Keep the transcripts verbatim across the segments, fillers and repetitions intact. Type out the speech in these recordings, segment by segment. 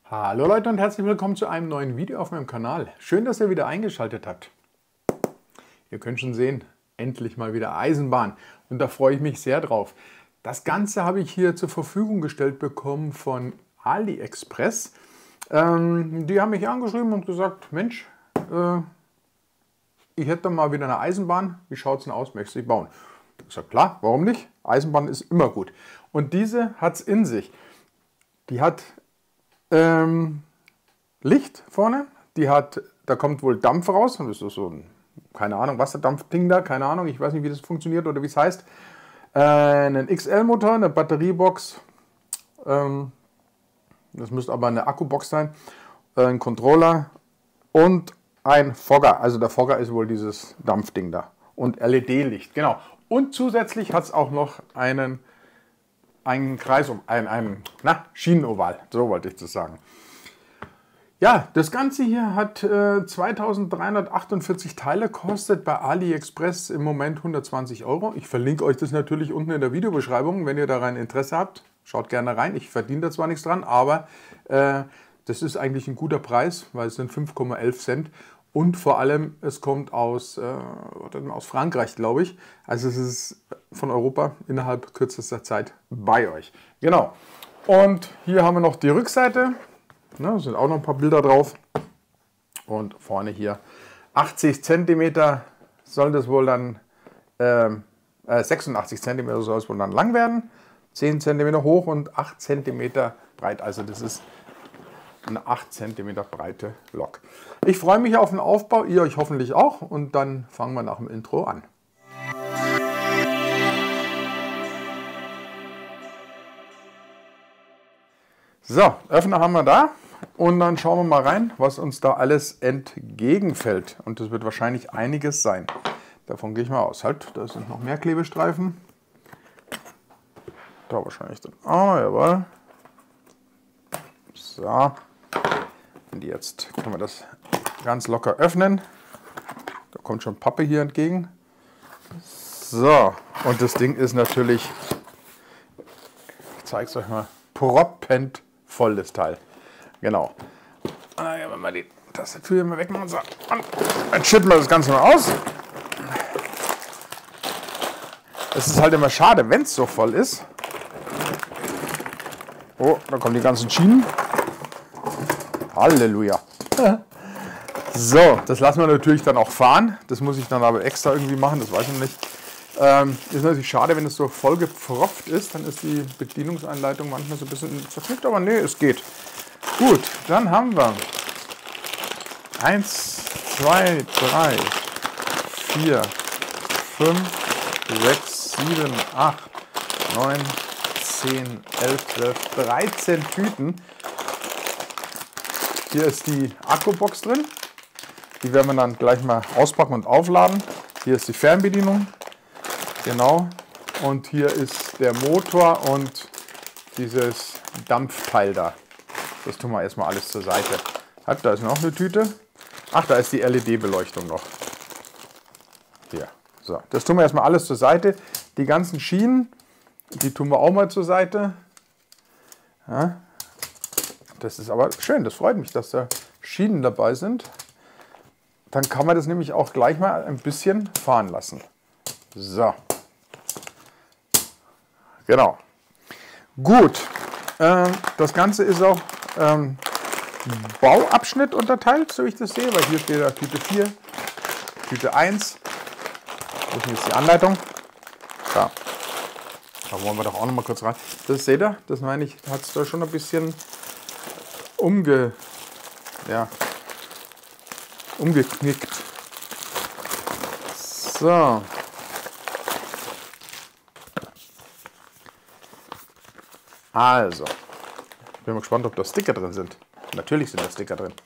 Hallo Leute und herzlich willkommen zu einem neuen Video auf meinem Kanal. Schön, dass ihr wieder eingeschaltet habt. Ihr könnt schon sehen, endlich mal wieder Eisenbahn und da freue ich mich sehr drauf. Das Ganze habe ich hier zur Verfügung gestellt bekommen von AliExpress. Ähm, die haben mich angeschrieben und gesagt, Mensch, äh, ich hätte mal wieder eine Eisenbahn, wie schaut es denn aus, möchtest du sie bauen? Ich habe gesagt, klar, warum nicht? Eisenbahn ist immer gut. Und diese hat es in sich. Die hat Ähm, Licht vorne, die hat, da kommt wohl Dampf raus und das ist so ein, keine Ahnung, Wasserdampfding da, keine Ahnung, ich weiß nicht, wie das funktioniert oder wie es heißt. Äh, einen X L-Motor, eine Batteriebox, ähm, das müsste aber eine Akkubox sein, äh, ein Controller und ein Fogger, also der Fogger ist wohl dieses Dampfding da und L E D-Licht, genau. Und zusätzlich hat es auch noch einen Ein Kreis, ein, ein na, Schienenoval, so wollte ich das sagen. Ja, das Ganze hier hat äh, zweitausenddreihundertachtundvierzig Teile, kostet bei AliExpress im Moment hundertzwanzig Euro. Ich verlinke euch das natürlich unten in der Videobeschreibung, wenn ihr daran Interesse habt. Schaut gerne rein, ich verdiene da zwar nichts dran, aber äh, das ist eigentlich ein guter Preis, weil es sind fünf Komma elf Cent. Und vor allem, es kommt aus, äh, aus Frankreich, glaube ich. Also es ist von Europa innerhalb kürzester Zeit bei euch. Genau. Und hier haben wir noch die Rückseite. Da sind auch noch ein paar Bilder drauf. Und vorne hier achtzig Zentimeter soll das wohl dann, äh, sechsundachtzig Zentimeter soll es wohl dann lang werden. zehn Zentimeter hoch und acht Zentimeter breit. Also das ist eine acht Zentimeter breite Lok. Ich freue mich auf den Aufbau, ihr euch hoffentlich auch und dann fangen wir nach dem Intro an. So, Öffner haben wir da und dann schauen wir mal rein, was uns da alles entgegenfällt. Und das wird wahrscheinlich einiges sein. Davon gehe ich mal aus. Halt, da sind noch mehr Klebestreifen. Da wahrscheinlich dann. Ah, jawohl. So. Und jetzt können wir das ganz locker öffnen. Da kommt schon Pappe hier entgegen. So, und das Ding ist natürlich, ich zeige es euch mal, proppend voll, das Teil. Genau. Dann wir mal die Tastatur hier mal wegmachen. So. Und jetzt schütten wir das Ganze mal aus. Es ist halt immer schade, wenn es so voll ist. Oh, da kommen die ganzen Schienen. Halleluja. So, das lassen wir natürlich dann auch fahren. Das muss ich dann aber extra irgendwie machen, das weiß ich noch nicht. Ähm, ist natürlich schade, wenn es so voll gepfropft ist, dann ist die Bedienungsanleitung manchmal so ein bisschen zerknickt, aber nee, es geht. Gut, dann haben wir eins, zwei, drei, vier, fünf, sechs, sieben, acht, neun, zehn, elf, zwölf, dreizehn Tüten. Hier ist die Akkubox drin. Die werden wir dann gleich mal auspacken und aufladen. Hier ist die Fernbedienung. Genau. Und hier ist der Motor und dieses Dampfteil da. Das tun wir erstmal alles zur Seite. Hat, da ist noch eine Tüte. Ach, da ist die L E D-Beleuchtung noch. Hier. So, das tun wir erstmal alles zur Seite. Die ganzen Schienen, die tun wir auch mal zur Seite. Ja. Das ist aber schön, das freut mich, dass da Schienen dabei sind. Dann kann man das nämlich auch gleich mal ein bisschen fahren lassen. So. Genau. Gut. Ähm, das Ganze ist auch ähm, Bauabschnitt unterteilt, so wie ich das sehe, weil hier steht da Tüte vier, Tüte eins. Das ist jetzt die Anleitung. Da. Da wollen wir doch auch noch mal kurz rein. Das seht ihr, das meine ich, hat es da schon ein bisschen umge, ja, umgeknickt. So. Also, bin mal gespannt, ob da Sticker drin sind. Natürlich sind da Sticker drin.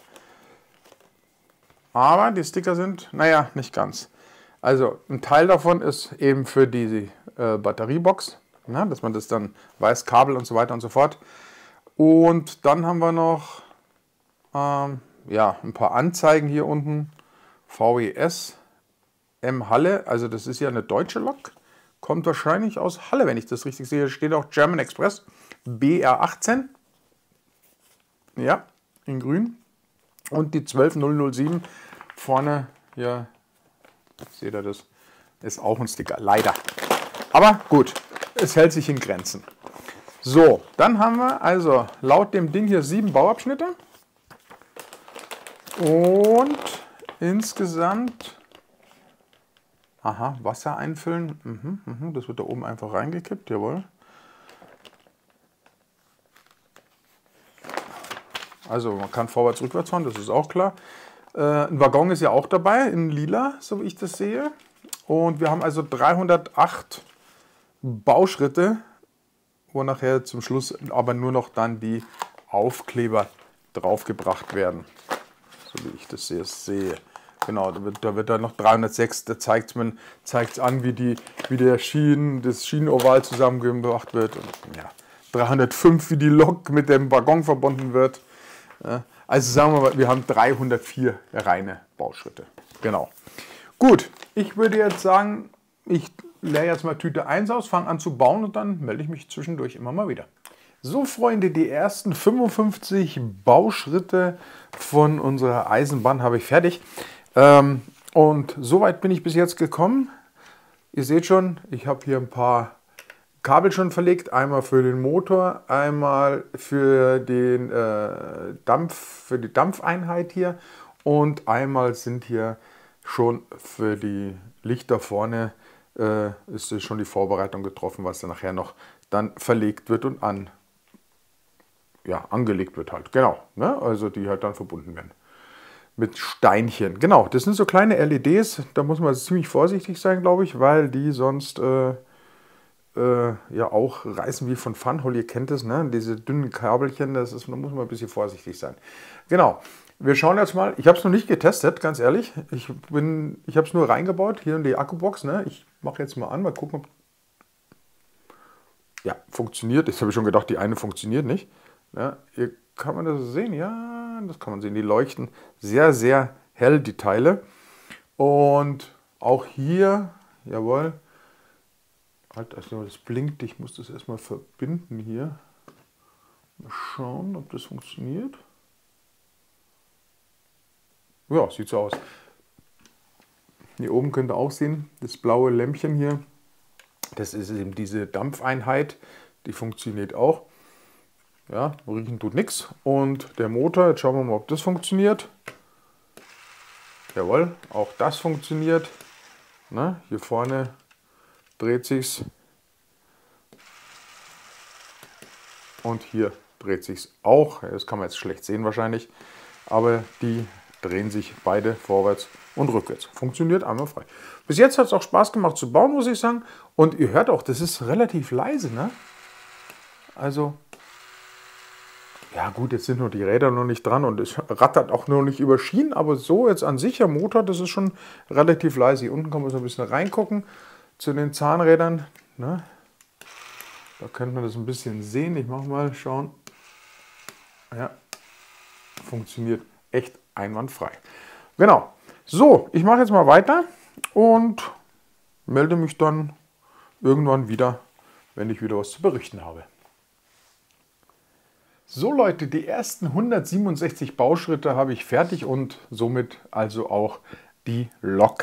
Aber die Sticker sind, naja, nicht ganz. Also, ein Teil davon ist eben für die äh, Batteriebox, na, dass man das dann weiß, Kabel und so weiter und so fort. Und dann haben wir noch ähm, ja, ein paar Anzeigen hier unten. V E S M Halle, also das ist ja eine deutsche Lok. Kommt wahrscheinlich aus Halle, wenn ich das richtig sehe. Steht auch German Express B R achtzehn. Ja, in grün. Und die zwölf null null sieben vorne, hier, seht ihr das, ist auch ein Sticker, leider. Aber gut, es hält sich in Grenzen. So, dann haben wir also laut dem Ding hier sieben Bauabschnitte. Und insgesamt, aha, Wasser einfüllen, mhm, mhm, das wird da oben einfach reingekippt, jawohl. Also man kann vorwärts, rückwärts fahren, das ist auch klar. Äh, ein Waggon ist ja auch dabei, in lila, so wie ich das sehe. Und wir haben also dreihundertacht Bauschritte, wo nachher zum Schluss aber nur noch dann die Aufkleber draufgebracht werden. So wie ich das hier sehe. Genau, da wird, da wird dann noch dreihundertsechs, da zeigt es an, wie, die, wie der Schienen, das Schienenoval zusammengebracht wird. Und, ja, dreihundertfünf, wie die Lok mit dem Waggon verbunden wird. Ja, also sagen wir mal, wir haben dreihundertvier reine Bauschritte. Genau. Gut, ich würde jetzt sagen, ich leere jetzt mal Tüte eins aus, fange an zu bauen und dann melde ich mich zwischendurch immer mal wieder. So Freunde, die ersten fünfundfünfzig Bauschritte von unserer Eisenbahn habe ich fertig. Ähm, und soweit bin ich bis jetzt gekommen. Ihr seht schon, ich habe hier ein paar Kabel schon verlegt. Einmal für den Motor, einmal für, den, äh, Dampf, für die Dampfeinheit hier. Und einmal sind hier schon für die Lichter vorne, äh, ist schon die Vorbereitung getroffen, was dann nachher noch dann verlegt wird und an ja, angelegt wird halt, genau, ne? Also die halt dann verbunden werden mit Steinchen. Genau, das sind so kleine L E Ds, da muss man ziemlich vorsichtig sein, glaube ich, weil die sonst äh, äh, ja auch reißen wie von Funhole, ihr kennt es, ne? Diese dünnen Kabelchen, das ist, da muss man ein bisschen vorsichtig sein. Genau, wir schauen jetzt mal, ich habe es noch nicht getestet, ganz ehrlich, ich, bin, ich habe es nur reingebaut, hier in die Akkubox, ne? Ich mache jetzt mal an, mal gucken, ob ja, funktioniert. Jetzt habe ich schon gedacht, die eine funktioniert nicht. Ja, hier kann man das sehen, ja, das kann man sehen. Die leuchten sehr, sehr hell, die Teile. Und auch hier, jawohl, halt, also das blinkt, ich muss das erstmal verbinden hier. Mal schauen, ob das funktioniert. Ja, sieht so aus. Hier oben könnt ihr auch sehen, das blaue Lämpchen hier. Das ist eben diese Dampfeinheit, die funktioniert auch. Ja, riechen tut nichts. Und der Motor, jetzt schauen wir mal, ob das funktioniert. Jawohl, auch das funktioniert. Na, hier vorne dreht sich's. Und hier dreht sich's auch. Das kann man jetzt schlecht sehen wahrscheinlich. Aber die drehen sich beide vorwärts und rückwärts. Funktioniert einwandfrei. Bis jetzt hat es auch Spaß gemacht zu bauen, muss ich sagen. Und ihr hört auch, das ist relativ leise, ne? Also, ja gut, jetzt sind nur die Räder noch nicht dran und es rattert auch noch nicht über Schienen, aber so jetzt an sich, der Motor, das ist schon relativ leise. Hier unten kann man so ein bisschen reingucken zu den Zahnrädern, ne? Da könnte man das ein bisschen sehen. Ich mache mal, schauen. Ja, funktioniert echt einwandfrei. Genau. So, ich mache jetzt mal weiter und melde mich dann irgendwann wieder, wenn ich wieder was zu berichten habe. So Leute, die ersten hundertsiebenundsechzig Bauschritte habe ich fertig und somit also auch die Lok.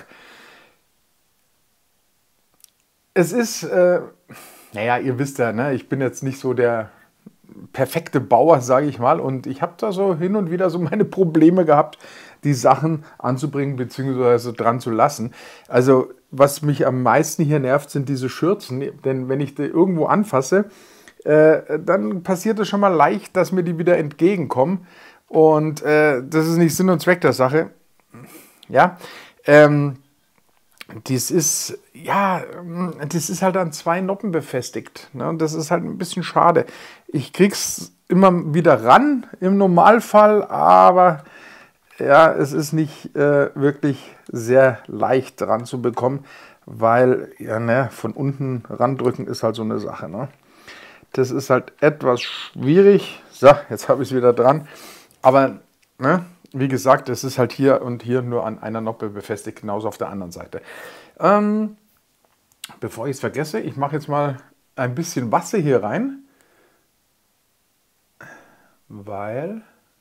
Es ist, äh, naja, ihr wisst ja, ne, ich bin jetzt nicht so der perfekte Bauer, sage ich mal, und ich habe da so hin und wieder so meine Probleme gehabt, die Sachen anzubringen bzw. dran zu lassen. Also was mich am meisten hier nervt, sind diese Schürzen, denn wenn ich die irgendwo anfasse, äh, dann passiert es schon mal leicht, dass mir die wieder entgegenkommen und äh, das ist nicht Sinn und Zweck der Sache. Ja, ähm, das ist, ja, das ist halt an zwei Noppen befestigt. Ne? Und das ist halt ein bisschen schade. Ich krieg's immer wieder ran im Normalfall, aber ja, es ist nicht äh, wirklich sehr leicht dran zu bekommen, weil ja, ne, von unten randrücken ist halt so eine Sache. Ne? Das ist halt etwas schwierig. So, jetzt habe ich es wieder dran. Aber ne, wie gesagt, es ist halt hier und hier nur an einer Noppe befestigt, genauso auf der anderen Seite. Ähm, bevor ich es vergesse, ich mache jetzt mal ein bisschen Wasser hier rein, weil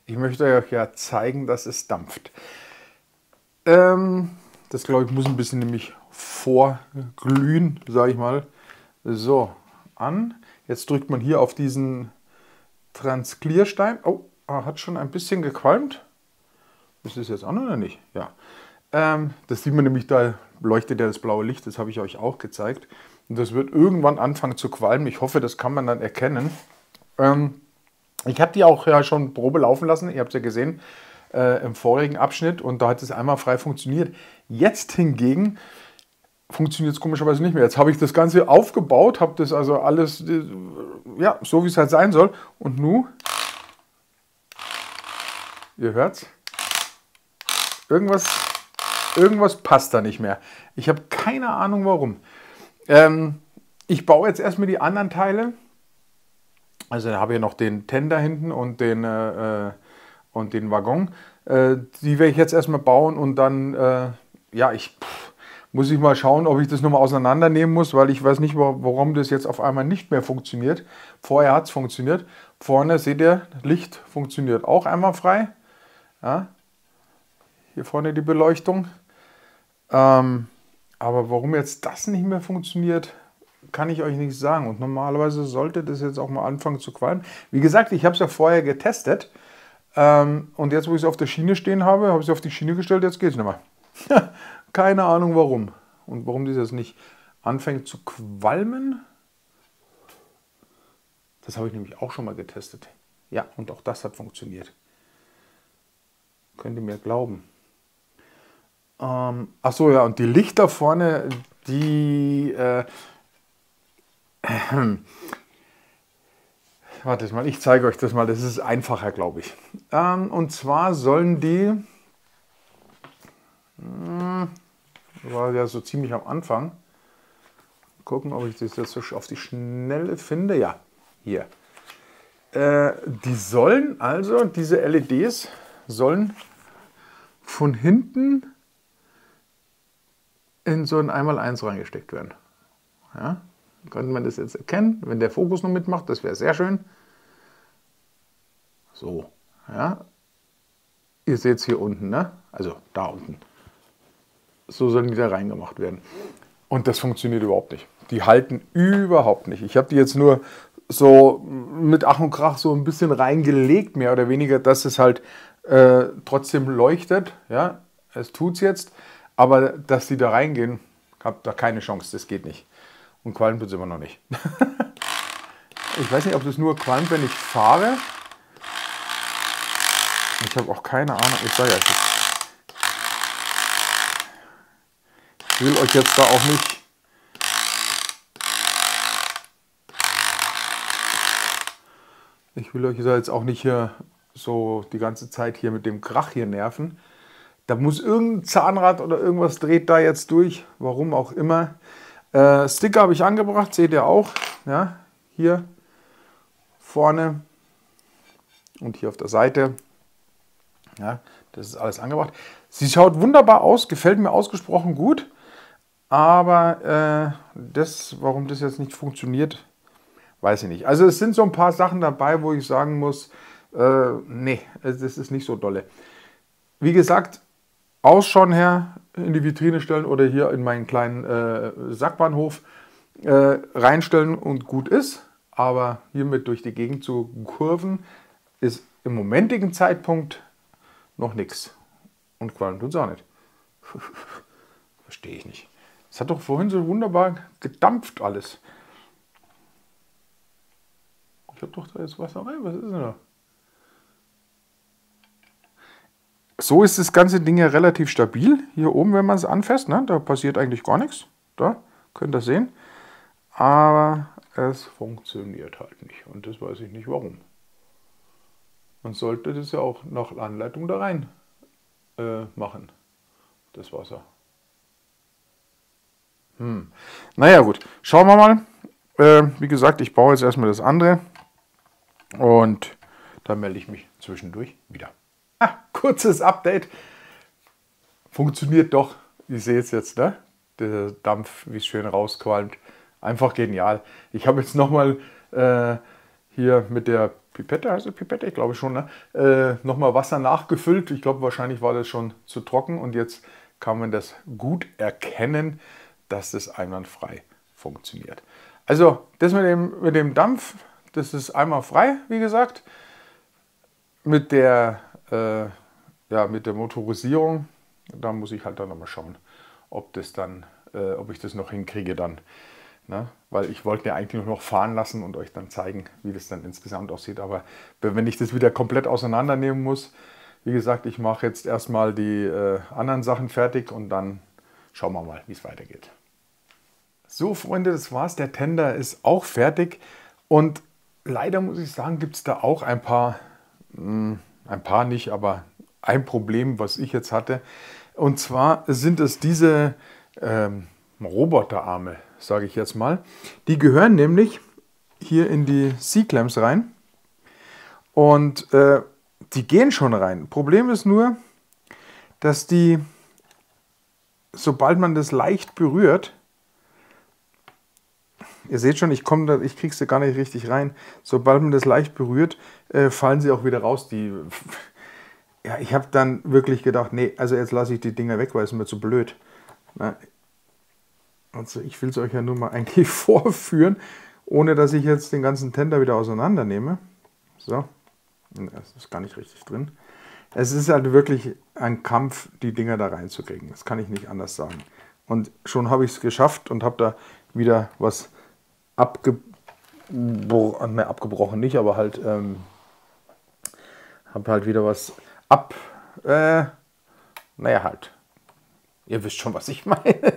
Ich möchte euch ja zeigen, dass es dampft. Ähm, das glaube ich muss ein bisschen nämlich vorglühen, sage ich mal. So, an. Jetzt drückt man hier auf diesen Transklierstein. Oh, hat schon ein bisschen gequalmt. Ist das jetzt an oder nicht? Ja. Ähm, das sieht man nämlich, da leuchtet ja das blaue Licht, das habe ich euch auch gezeigt. Und das wird irgendwann anfangen zu qualmen. Ich hoffe, das kann man dann erkennen. Ähm, ich habe die auch ja schon Probe laufen lassen, ihr habt es ja gesehen äh, im vorigen Abschnitt und da hat es einmal frei funktioniert. Jetzt hingegen funktioniert es komischerweise nicht mehr. Jetzt habe ich das Ganze aufgebaut, habe das also alles, äh, ja, so wie es halt sein soll. Und nun, ihr hört's, irgendwas, irgendwas passt da nicht mehr. Ich habe keine Ahnung warum. Ähm, ich baue jetzt erstmal die anderen Teile. Also da habe ich noch den Tender hinten und den, äh, und den Waggon. Äh, die werde ich jetzt erstmal bauen und dann, äh, ja, ich pff, muss ich mal schauen, ob ich das nochmal auseinandernehmen muss, weil ich weiß nicht, warum das jetzt auf einmal nicht mehr funktioniert. Vorher hat es funktioniert. Vorne seht ihr, Licht funktioniert auch einwandfrei. Ja. Hier vorne die Beleuchtung. Ähm, aber warum jetzt das nicht mehr funktioniert, kann ich euch nicht sagen. Und normalerweise sollte das jetzt auch mal anfangen zu qualmen. Wie gesagt, ich habe es ja vorher getestet. Ähm, und jetzt, wo ich es auf der Schiene stehen habe, habe ich es auf die Schiene gestellt, jetzt geht es nicht mehr. Keine Ahnung warum. Und warum das jetzt nicht anfängt zu qualmen. Das habe ich nämlich auch schon mal getestet. Ja, und auch das hat funktioniert. Könnt ihr mir glauben. Ähm, Achso, ja, und die Lichter vorne, die... Äh, äh, Wartet mal, ich zeige euch das mal, das ist einfacher, glaube ich. Ähm, und zwar sollen die, äh, war ja so ziemlich am Anfang, gucken, ob ich das jetzt so auf die Schnelle finde. Ja, hier. Äh, die sollen also, diese L E Ds sollen von hinten in so ein eins mal eins reingesteckt werden. Ja? Könnte man das jetzt erkennen, wenn der Fokus noch mitmacht, das wäre sehr schön. So, ja. Ihr seht es hier unten, ne? Also da unten. So sollen die da reingemacht werden. Und das funktioniert überhaupt nicht. Die halten überhaupt nicht. Ich habe die jetzt nur so mit Ach und Krach so ein bisschen reingelegt, mehr oder weniger, dass es halt äh, trotzdem leuchtet. Ja, es tut es jetzt. Aber dass die da reingehen, habt da keine Chance, das geht nicht. Und qualmt es immer noch nicht. Ich weiß nicht, ob das nur qualmt, wenn ich fahre. Ich habe auch keine Ahnung. Ich sage ja, ich will euch jetzt da auch nicht ich will euch da jetzt auch nicht hier so die ganze Zeit hier mit dem Krach hier nerven. Da muss irgendein Zahnrad oder irgendwas dreht da jetzt durch, warum auch immer. Äh, Sticker habe ich angebracht, seht ihr auch. Ja, hier vorne und hier auf der Seite. Ja, das ist alles angebracht. Sie schaut wunderbar aus, gefällt mir ausgesprochen gut. Aber äh, das, warum das jetzt nicht funktioniert, weiß ich nicht. Also es sind so ein paar Sachen dabei, wo ich sagen muss, äh, nee, das ist nicht so dolle. Wie gesagt, Ausschauen her in die Vitrine stellen oder hier in meinen kleinen äh, Sackbahnhof äh, reinstellen und gut ist. Aber hiermit durch die Gegend zu kurven, ist im momentigen Zeitpunkt noch nichts. Und qualmt uns auch nicht. Verstehe ich nicht. Es hat doch vorhin so wunderbar gedampft alles. Ich habe doch da jetzt Wasser rein. Was ist denn da? So ist das ganze Ding ja relativ stabil. Hier oben, wenn man es anfasst, ne, da passiert eigentlich gar nichts. Da könnt ihr sehen. Aber es funktioniert halt nicht. Und das weiß ich nicht warum. Man sollte das ja auch nach Anleitung da rein äh, machen. Das Wasser. Hm. Naja gut, schauen wir mal. Äh, wie gesagt, ich baue jetzt erstmal das andere. Und dann melde ich mich zwischendurch wieder. Ah, kurzes Update. Funktioniert doch. Ihr seht es jetzt, ne? Der Dampf, wie es schön rausqualmt. Einfach genial. Ich habe jetzt nochmal äh, hier mit der Pipette, heißt es Pipette? Ich glaube schon, ne? Äh, nochmal Wasser nachgefüllt. Ich glaube, wahrscheinlich war das schon zu trocken und jetzt kann man das gut erkennen, dass das einwandfrei funktioniert. Also das mit dem, mit dem Dampf, das ist einwandfrei, wie gesagt. Mit der, äh, ja, mit der Motorisierung, da muss ich halt dann nochmal schauen, ob, das dann, äh, ob ich das noch hinkriege dann. Ne? Weil ich wollte ja eigentlich nur noch fahren lassen und euch dann zeigen, wie das dann insgesamt aussieht. Aber wenn ich das wieder komplett auseinandernehmen muss, wie gesagt, ich mache jetzt erstmal die äh, anderen Sachen fertig und dann schauen wir mal, wie es weitergeht. So Freunde, das war's. Der Tender ist auch fertig und leider muss ich sagen, gibt es da auch ein paar, mh, ein paar nicht, aber ein Problem, was ich jetzt hatte. Und zwar sind es diese ähm, Roboterarme, sage ich jetzt mal. Die gehören nämlich hier in die C-Clamps rein und äh, die gehen schon rein. Problem ist nur, dass die, sobald man das leicht berührt, ihr seht schon, ich komme da, ich kriege sie gar nicht richtig rein. Sobald man das leicht berührt, äh, fallen sie auch wieder raus. Die, ja, ich habe dann wirklich gedacht, nee, also jetzt lasse ich die Dinger weg, weil es mir zu blöd. Na, also ich will es euch ja nur mal eigentlich vorführen, ohne dass ich jetzt den ganzen Tender wieder auseinandernehme. So, das ist gar nicht richtig drin. Es ist halt wirklich ein Kampf, die Dinger da reinzukriegen. Das kann ich nicht anders sagen. Und schon habe ich es geschafft und habe da wieder was abge ne, abgebrochen, nicht, aber halt ähm, habe halt wieder was ab, äh, naja halt. Ihr wisst schon, was ich meine.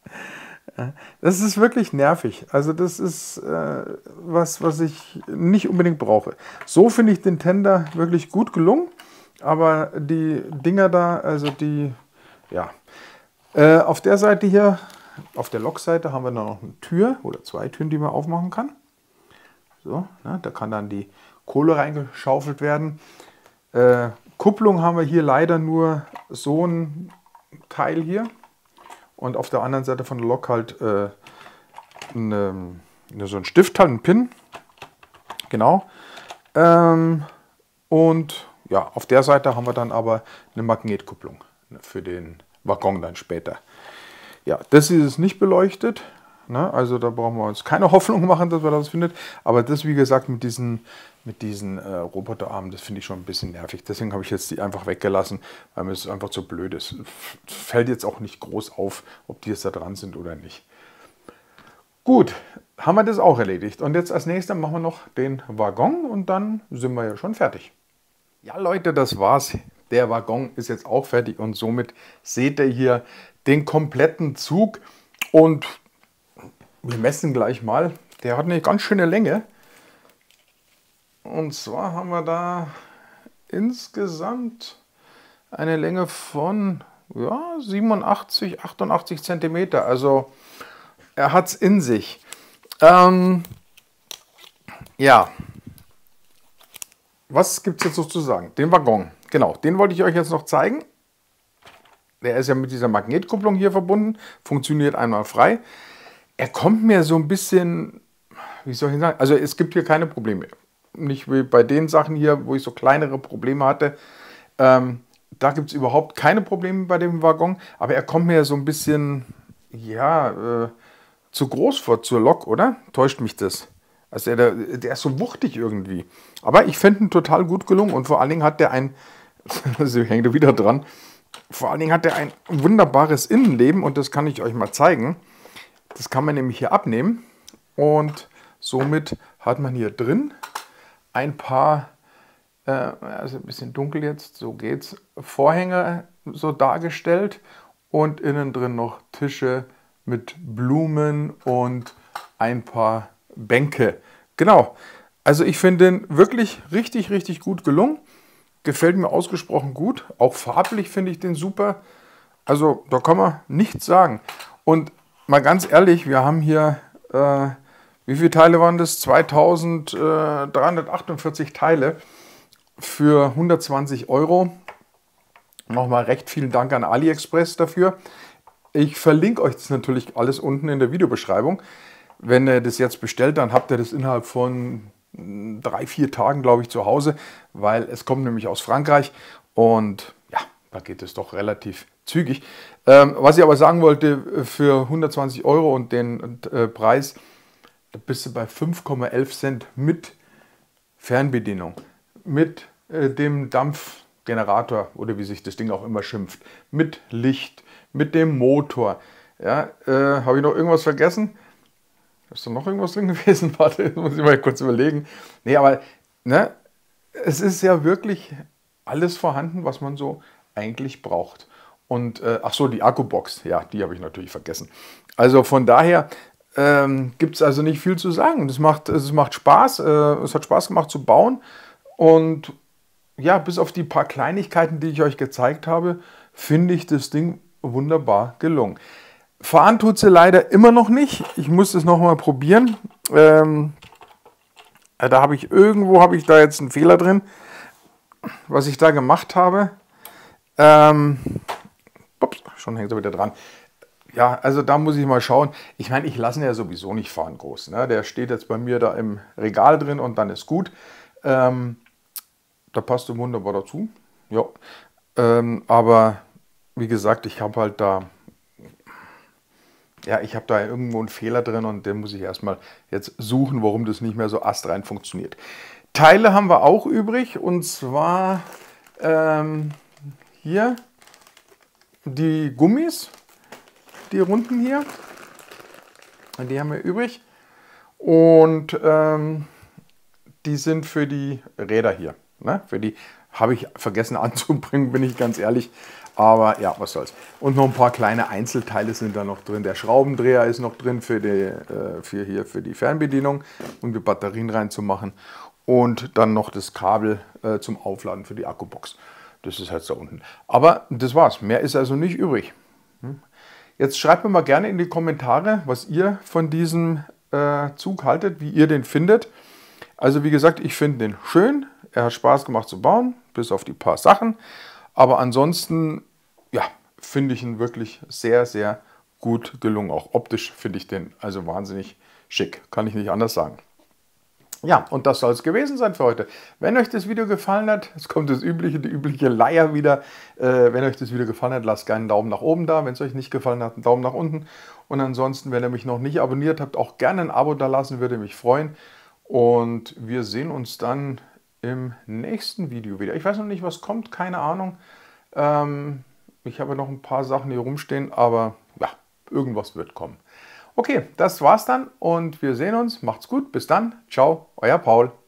Das ist wirklich nervig. Also das ist äh, was, was ich nicht unbedingt brauche. So finde ich den Tender wirklich gut gelungen. Aber die Dinger da, also die, ja. Äh, auf der Seite hier, auf der Lokseite haben wir dann noch eine Tür oder zwei Türen, die man aufmachen kann. So, ne, da kann dann die Kohle reingeschaufelt werden. Äh, Kupplung haben wir hier leider nur so ein Teil hier. Und auf der anderen Seite von der Lok halt äh, eine, eine, so ein Stift, halt ein Pin. Genau. Ähm, und ja, auf der Seite haben wir dann aber eine Magnetkupplung für den Waggon dann später. Ja, das ist nicht beleuchtet. Ne? Also da brauchen wir uns keine Hoffnung machen, dass wir das findet. Aber das, wie gesagt, mit diesen, mit diesen äh, Roboterarmen, das finde ich schon ein bisschen nervig. Deswegen habe ich jetzt die einfach weggelassen, weil mir es einfach zu blöd ist. Fällt jetzt auch nicht groß auf, ob die jetzt da dran sind oder nicht. Gut, haben wir das auch erledigt. Und jetzt als nächstes machen wir noch den Waggon und dann sind wir ja schon fertig. Ja Leute, das war's. Der Waggon ist jetzt auch fertig und somit seht ihr hier den kompletten Zug. Und wir messen gleich mal. Der hat eine ganz schöne Länge. Und zwar haben wir da insgesamt eine Länge von ja, siebenundachtzig, achtundachtzig Zentimeter. Also er hat es in sich. Ähm, ja. Was gibt es jetzt sozusagen? Den Waggon. Genau, den wollte ich euch jetzt noch zeigen. Der ist ja mit dieser Magnetkupplung hier verbunden. Funktioniert einwandfrei. Er kommt mir so ein bisschen, wie soll ich sagen, also es gibt hier keine Probleme. Nicht wie bei den Sachen hier, wo ich so kleinere Probleme hatte. Ähm, da gibt es überhaupt keine Probleme bei dem Waggon. Aber er kommt mir so ein bisschen, ja, äh, zu groß vor zur Lok, oder? Täuscht mich das? Also der, der ist so wuchtig irgendwie. Aber ich fände ihn total gut gelungen. Und vor allen Dingen hat der ein, also hängt er wieder dran, vor allen Dingen hat er ein wunderbares Innenleben. Und das kann ich euch mal zeigen. Das kann man nämlich hier abnehmen. Und somit hat man hier drin ein paar, äh, also ein bisschen dunkel jetzt, so geht's, Vorhänge so dargestellt. Und innen drin noch Tische mit Blumen und ein paar Bänke. Genau. Also ich finde den wirklich richtig, richtig gut gelungen. Gefällt mir ausgesprochen gut. Auch farblich finde ich den super. Also da kann man nichts sagen. Und mal ganz ehrlich, wir haben hier, äh, wie viele Teile waren das? zweitausenddreihundertachtundvierzig Teile für hundertzwanzig Euro. Nochmal recht vielen Dank an AliExpress dafür. Ich verlinke euch das natürlich alles unten in der Videobeschreibung. Wenn ihr das jetzt bestellt, dann habt ihr das innerhalb von drei, vier Tagen, glaube ich, zu Hause, weil es kommt nämlich aus Frankreich und ja, da geht es doch relativ zügig. Ähm, was ich aber sagen wollte, für hundertzwanzig Euro und den äh, Preis, da bist du bei fünf Komma elf Cent mit Fernbedienung, mit äh, dem Dampfgenerator oder wie sich das Ding auch immer schimpft, mit Licht, mit dem Motor. Ja, äh, habe ich noch irgendwas vergessen? Ist da noch irgendwas drin gewesen? Warte, muss ich mal kurz überlegen. Nee, aber ne, es ist ja wirklich alles vorhanden, was man so eigentlich braucht. Und äh, ach so, die Akkubox, ja, die habe ich natürlich vergessen. Also von daher ähm, gibt es also nicht viel zu sagen. Es macht, es macht Spaß, äh, es hat Spaß gemacht zu bauen. Und ja, bis auf die paar Kleinigkeiten, die ich euch gezeigt habe, finde ich das Ding wunderbar gelungen. Fahren tut sie leider immer noch nicht. Ich muss es nochmal probieren. Ähm, da habe ich irgendwo habe ich da jetzt einen Fehler drin, was ich da gemacht habe. Ähm, ups, schon hängt er wieder dran. Ja, also da muss ich mal schauen. Ich meine, ich lasse ihn ja sowieso nicht fahren groß. Ne? Der steht jetzt bei mir da im Regal drin und dann ist gut. Ähm, da passt er wunderbar dazu. Ja. Ähm, aber wie gesagt, ich habe halt da Ja, ich habe da irgendwo einen Fehler drin und den muss ich erstmal jetzt suchen, warum das nicht mehr so astrein funktioniert. Teile haben wir auch übrig und zwar ähm, hier die Gummis, die runden hier, die haben wir übrig und ähm, die sind für die Räder hier. Ne? Für die habe ich vergessen anzubringen, bin ich ganz ehrlich. Aber ja, was soll's. Und noch ein paar kleine Einzelteile sind da noch drin. Der Schraubendreher ist noch drin für die, äh, für hier, für die Fernbedienung, um die Batterien reinzumachen. Und dann noch das Kabel äh, zum Aufladen für die Akkubox. Das ist halt da unten. Aber das war's. Mehr ist also nicht übrig. Hm. Jetzt schreibt mir mal gerne in die Kommentare, was ihr von diesem äh, Zug haltet, wie ihr den findet. Also wie gesagt, ich finde den schön. Er hat Spaß gemacht zu bauen, bis auf die paar Sachen. Aber ansonsten, ja, finde ich ihn wirklich sehr, sehr gut gelungen. Auch optisch finde ich den also wahnsinnig schick. Kann ich nicht anders sagen. Ja, und das soll es gewesen sein für heute. Wenn euch das Video gefallen hat, jetzt kommt das übliche, die übliche Leier wieder. Äh, wenn euch das Video gefallen hat, lasst gerne einen Daumen nach oben da. Wenn es euch nicht gefallen hat, einen Daumen nach unten. Und ansonsten, wenn ihr mich noch nicht abonniert habt, auch gerne ein Abo da lassen, würde mich freuen. Und wir sehen uns dann im nächsten Video wieder. Ich weiß noch nicht, was kommt, keine Ahnung. Ähm, ich habe noch ein paar Sachen hier rumstehen, aber ja, irgendwas wird kommen. Okay, das war's dann und wir sehen uns. Macht's gut, bis dann. Ciao, euer Paul.